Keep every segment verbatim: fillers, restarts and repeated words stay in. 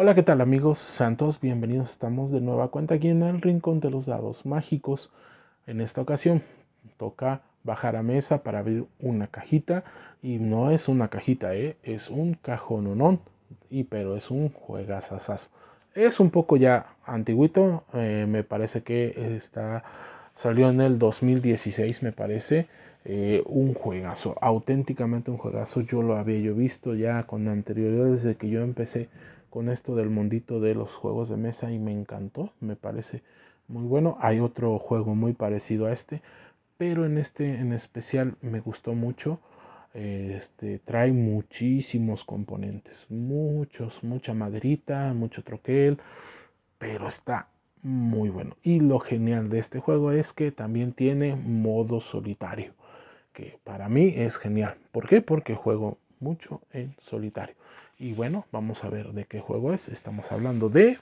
Hola, ¿qué tal amigos? Santos, bienvenidos. Estamos de nueva cuenta aquí en el Rincón de los Dados Mágicos. En esta ocasión toca bajar a mesa para abrir una cajita. Y no es una cajita, ¿eh? Es un cajononón. Y pero es un juegazazazo. Es un poco ya antiguito. Eh, me parece que está, salió en el dos mil dieciséis, me parece. Eh, un juegazo, auténticamente un juegazo. Yo lo había yo visto ya con anterioridad desde que yo empecé con esto del mundito de los juegos de mesa y me encantó, me parece muy bueno. Hay otro juego muy parecido a este, pero en este en especial me gustó mucho. Este trae muchísimos componentes, muchos, mucha maderita, mucho troquel, pero está muy bueno. Y lo genial de este juego es que también tiene modo solitario, que para mí es genial. ¿Por qué? Porque juego mucho en solitario. Y bueno, vamos a ver de qué juego es. Estamos hablando de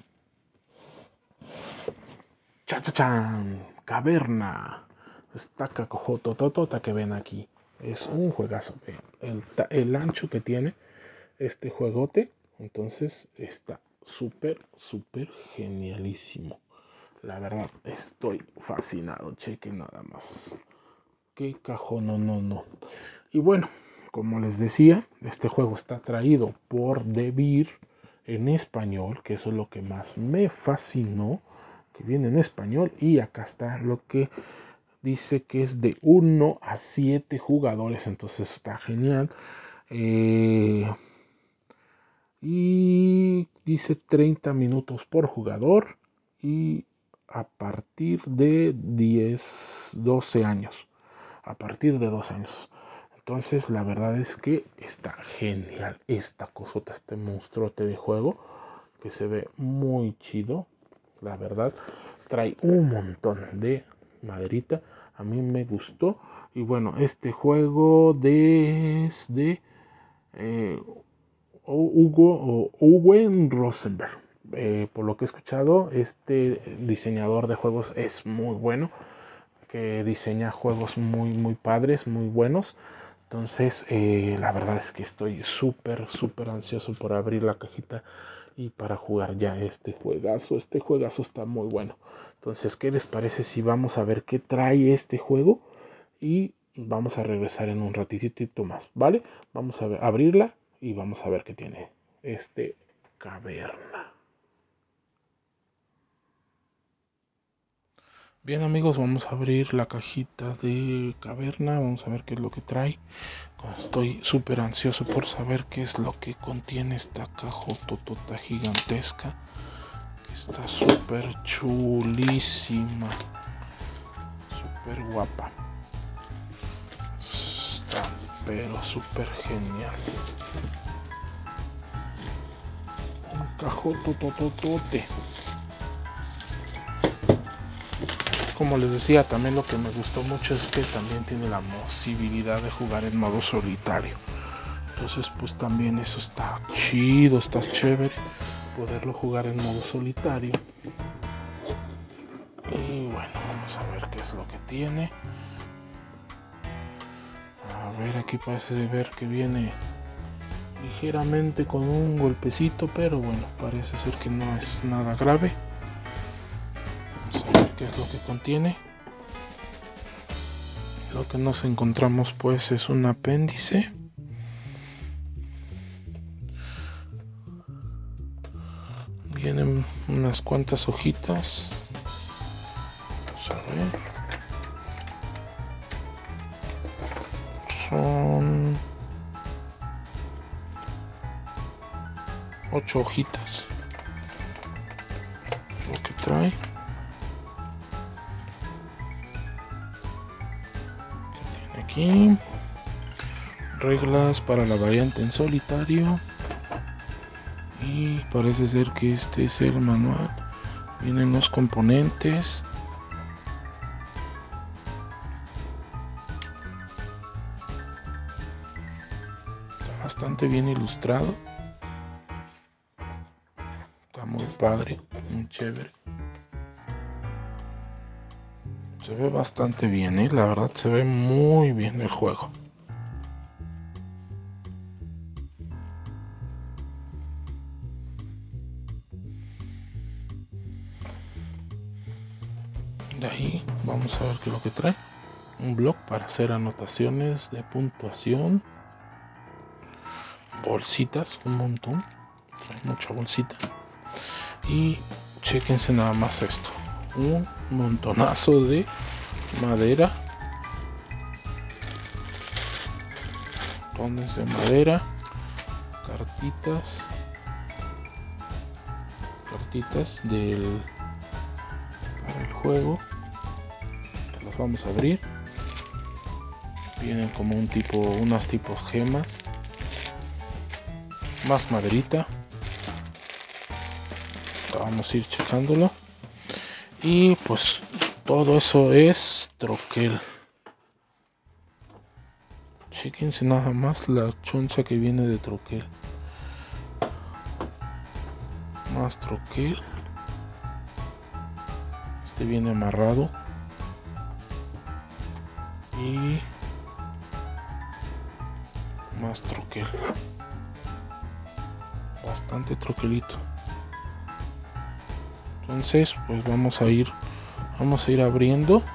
¡Cha-cha-chan! Caverna. Esta cacojototota que ven aquí. Es un juegazo. El, el ancho que tiene este juegote. Entonces está súper, súper genialísimo. La verdad, estoy fascinado. Chequen nada más. Qué cajón, no, no, no. Y bueno, como les decía, este juego está traído por Devir en español, que eso es lo que más me fascinó, que viene en español. Y acá está lo que dice que es de uno a siete jugadores, entonces está genial. Eh, y dice treinta minutos por jugador y a partir de diez, doce años. A partir de dos años. Entonces la verdad es que está genial esta cosota, este monstruote de juego que se ve muy chido. La verdad trae un montón de maderita. A mí me gustó. Y bueno, este juego de, es de eh, Hugo o Owen Rosenberg. Eh, por lo que he escuchado, este diseñador de juegos es muy bueno, que diseña juegos muy muy padres, muy buenos. Entonces eh, la verdad es que estoy súper súper ansioso por abrir la cajita y para jugar ya este juegazo. Este juegazo está muy bueno. Entonces, ¿qué les parece si vamos a ver qué trae este juego? Y vamos a regresar en un ratitito más, ¿vale? Vamos a ver, abrirla y vamos a ver qué tiene este caverna. Bien amigos, vamos a abrir la cajita de caverna, vamos a ver qué es lo que trae. Estoy súper ansioso por saber qué es lo que contiene esta cajototota gigantesca. Está súper chulísima, súper guapa. Está pero súper genial. Un cajotototote. Como les decía, también lo que me gustó mucho es que también tiene la posibilidad de jugar en modo solitario. Entonces pues también eso está chido, está chévere poderlo jugar en modo solitario. Y bueno, vamos a ver qué es lo que tiene. A ver, aquí parece ver que viene ligeramente con un golpecito, pero bueno, parece ser que no es nada grave. Vamos a ver qué es lo que contiene. Lo que nos encontramos pues es un apéndice. Vienen unas cuantas hojitas. Vamos a ver. Son ocho hojitas lo que trae. ¿Qué tiene aquí? Reglas para la variante en solitario. Y parece ser que este es el manual. Vienen los componentes. Está bastante bien ilustrado. Está muy padre, muy chévere. Se ve bastante bien, ¿eh? La verdad se ve muy bien el juego. De ahí vamos a ver qué es lo que trae. Un bloc para hacer anotaciones de puntuación. Bolsitas, un montón. Trae mucha bolsita. Y chequense nada más esto. Un montonazo de madera. Montones de madera. Cartitas. Cartitas del para el juego. Las vamos a abrir. Vienen como un tipo, unas tipos gemas. Más maderita. Vamos a ir checándolo. Y pues todo eso es troquel. Chequense nada más la choncha que viene de troquel. Más troquel. Este viene amarrado. Y más troquel. Bastante troquelito. Entonces pues vamos a ir vamos a ir abriendo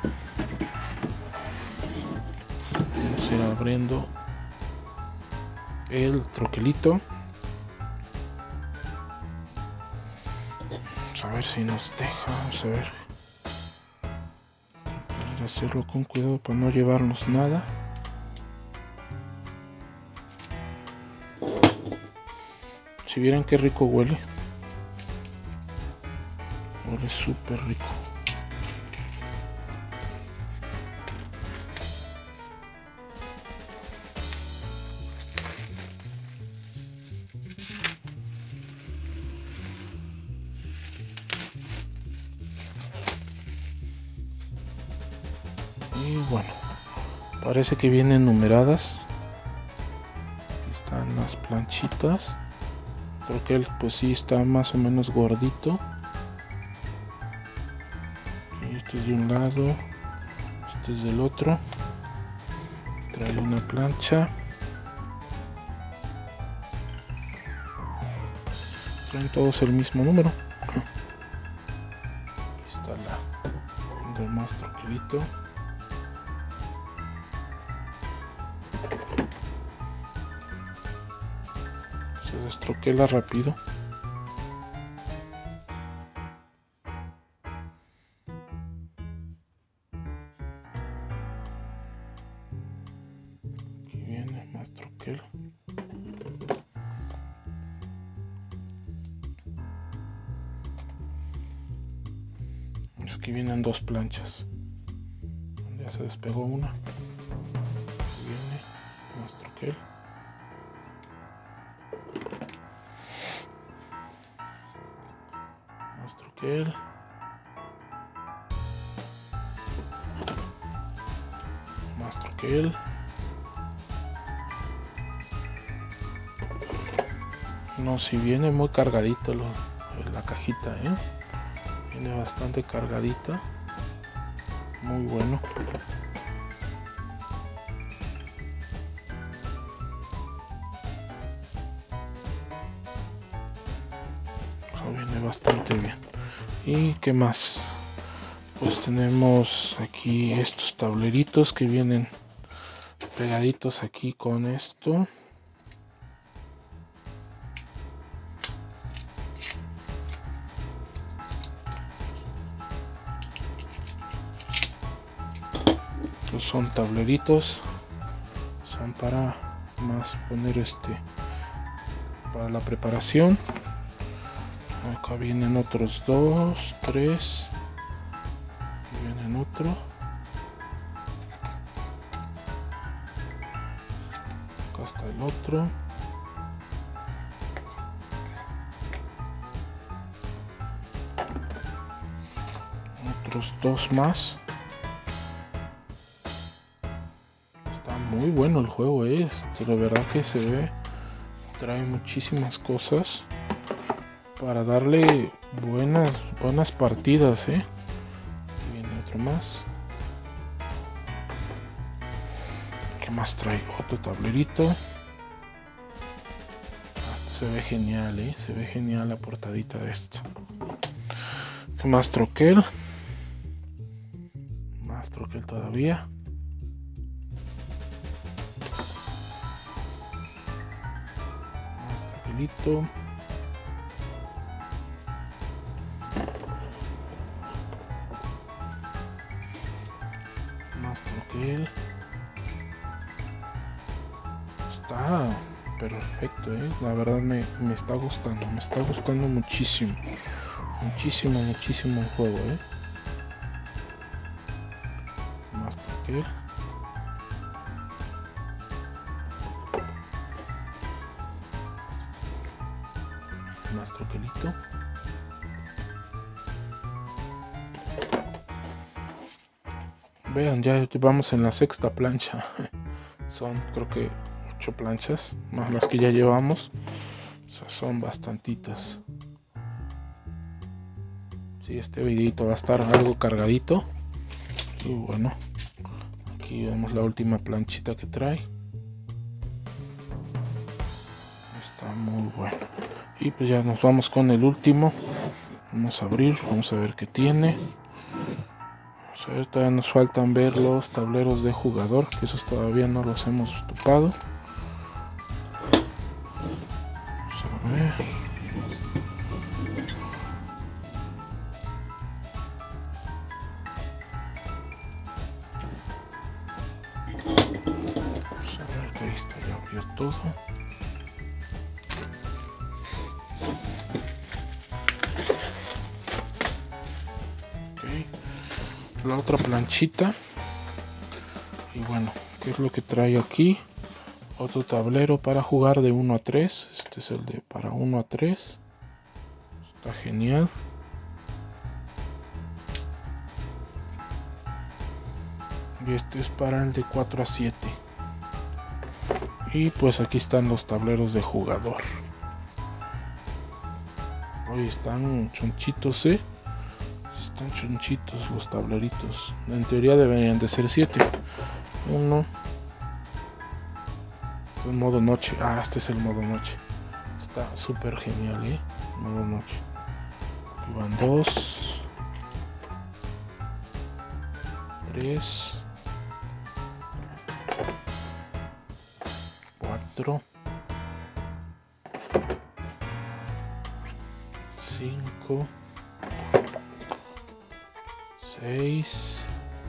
vamos a ir abriendo el troquelito. Vamos a ver si nos deja. Vamos a ver, vamos a hacerlo con cuidado para no llevarnos nada. Si vieran qué rico huele. Huele súper rico. Y bueno, parece que vienen numeradas. Están las planchitas. Creo que él pues sí está más o menos gordito. Este es de un lado, este es del otro. Trae una plancha. Traen todos el mismo número. Aquí está la del más troquelito. Se destroquela rápido. Aquí viene más troquel. Aquí vienen dos planchas. Ya se despegó una. Aquí viene más troquel. Más troquel. Más troquel. No, si viene muy cargadito lo, la cajita, ¿eh? Viene bastante cargadita. Muy bueno. Eso viene bastante bien. ¿Y qué más? Pues tenemos aquí estos tableritos que vienen pegaditos aquí con esto. Estos son tableritos. Son para más poner este para la preparación. Acá vienen otros dos, tres. Aquí vienen otro. Acá está el otro. Otros dos más. Está muy bueno el juego, eh. La verdad que se ve. Trae muchísimas cosas para darle buenas buenas partidas, eh. Aquí viene otro más. ¿Qué más trae? Otro tablerito. Se ve genial, eh. Se ve genial la portadita de esto. ¿Qué más? Troquel. troquel todavía. Más troquelito. Más troquel. Está perfecto, ¿eh? La verdad me, me está gustando, me está gustando muchísimo. Muchísimo, muchísimo el juego, ¿eh? Más troquel. Más troquelito. Vean, ya vamos en la sexta plancha. Son creo que ocho planchas, más las que ya llevamos. O sea, son bastantitas. Sí, este videito va a estar algo cargadito. Y bueno, aquí vemos la última planchita que trae. Está muy bueno. Y pues ya nos vamos con el último. Vamos a abrir, vamos a ver qué tiene. Vamos a ver, todavía nos faltan ver los tableros de jugador, que esos todavía no los hemos topado. Vamos a ver. Vamos a ver que ahí está, ya abrió todo. La otra planchita. Y bueno, ¿qué es lo que trae aquí? Otro tablero para jugar de uno a tres. Este es el de para uno a tres. Está genial. Y este es para el de cuatro a siete. Y pues aquí están los tableros de jugador. Hoy están chonchitos, ¿eh? Están chonchitos los tableritos. En teoría deberían de ser siete. Uno. En modo noche. Ah, este es el modo noche. Está súper genial, ¿eh? Modo noche. Aquí van dos. Tres. Cuatro. Cinco. seis,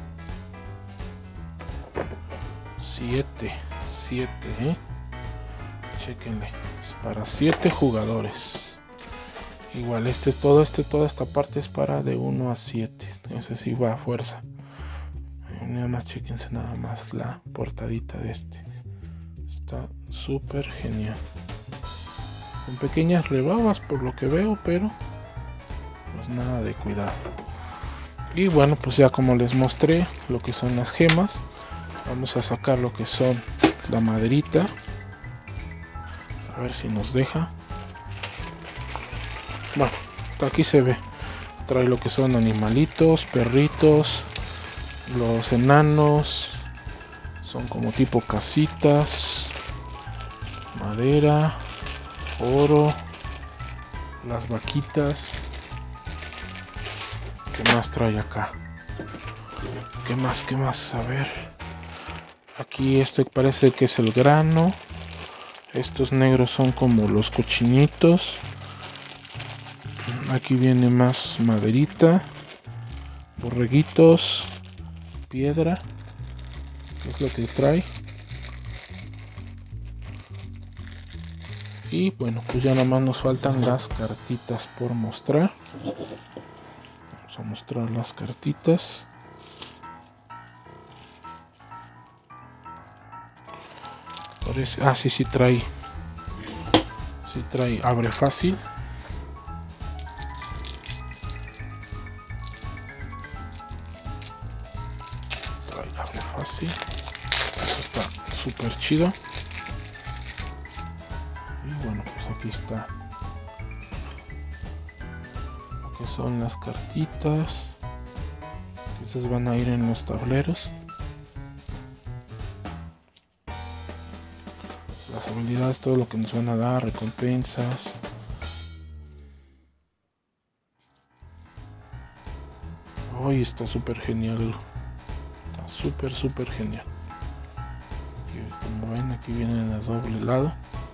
siete, siete, ¿eh? Chequenle, es para siete jugadores. Igual este todo este toda esta parte es para de uno a siete. Ese sí va a fuerza. Nada más chequense nada más la portadita de este. Está súper genial. Con pequeñas rebabas por lo que veo, pero pues nada de cuidado. Y bueno, pues ya como les mostré lo que son las gemas, vamos a sacar lo que son la maderita. A ver si nos deja. Bueno, aquí se ve. Trae lo que son animalitos, perritos, los enanos. Son como tipo casitas, madera, oro, las vaquitas. ¿Qué más trae acá? ¿Qué más? ¿Qué más? A ver. Aquí este parece que es el grano. Estos negros son como los cochinitos. Aquí viene más maderita. Borreguitos. Piedra. ¿Qué es lo que trae? Y bueno, pues ya nada más nos faltan las cartitas por mostrar. A mostrar las cartitas. Parece, ah, sí, sí trae. Sí trae, abre fácil. Trae, abre fácil. Eso está súper chido. Y bueno, pues aquí está. Que son las cartitas. Esas van a ir en los tableros. Las habilidades, todo lo que nos van a dar, recompensas. Hoy está súper genial súper súper genial. Aquí, como ven, aquí viene de doble lado.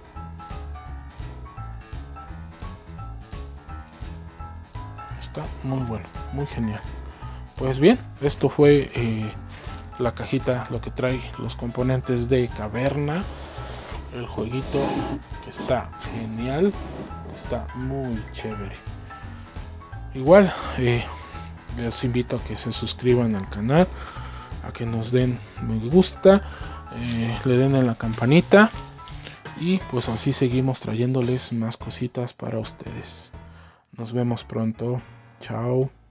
Está muy bueno, muy genial. Pues bien, esto fue eh, la cajita, lo que trae los componentes de Caverna, el jueguito, que está genial, está muy chévere. Igual eh, les invito a que se suscriban al canal, a que nos den me gusta, eh, le den en la campanita, y pues así seguimos trayéndoles más cositas para ustedes. Nos vemos pronto. Chao.